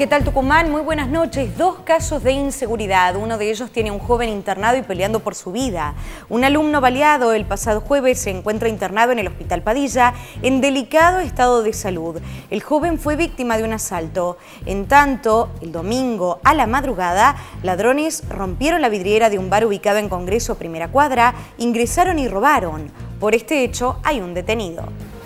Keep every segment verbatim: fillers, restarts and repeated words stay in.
¿qué tal Tucumán? Muy buenas noches. Dos casos de inseguridad. Uno de ellos tiene un joven internado y peleando por su vida. Un alumno baleado el pasado jueves se encuentra internado en el Hospital Padilla en delicado estado de salud. El joven fue víctima de un asalto. En tanto, el domingo a la madrugada, ladrones rompieron la vidriera de un bar ubicado en Congreso Primera Cuadra, ingresaron y robaron. Por este hecho hay un detenido.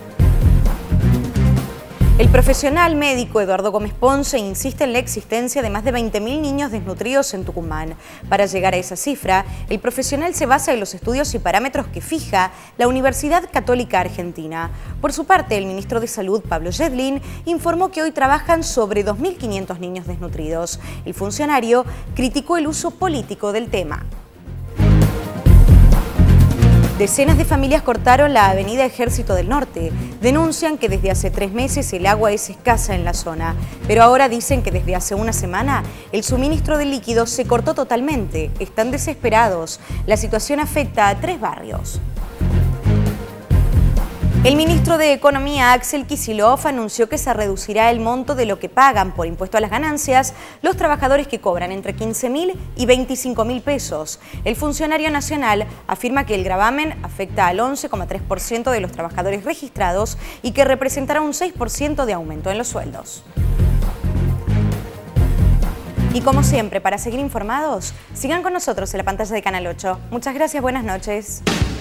El profesional médico Eduardo Gómez Ponce insiste en la existencia de más de veinte mil niños desnutridos en Tucumán. Para llegar a esa cifra, el profesional se basa en los estudios y parámetros que fija la Universidad Católica Argentina. Por su parte, el ministro de Salud, Pablo Yedlin, informó que hoy trabajan sobre dos mil quinientos niños desnutridos. El funcionario criticó el uso político del tema. Decenas de familias cortaron la avenida Ejército del Norte. Denuncian que desde hace tres meses el agua es escasa en la zona, pero ahora dicen que desde hace una semana el suministro de líquidos se cortó totalmente. Están desesperados. La situación afecta a tres barrios. El ministro de Economía, Axel Kicillof, anunció que se reducirá el monto de lo que pagan por impuesto a las ganancias los trabajadores que cobran entre quince mil y veinticinco mil pesos. El funcionario nacional afirma que el gravamen afecta al once coma tres por ciento de los trabajadores registrados y que representará un seis por ciento de aumento en los sueldos. Y como siempre, para seguir informados, sigan con nosotros en la pantalla de Canal ocho. Muchas gracias, buenas noches.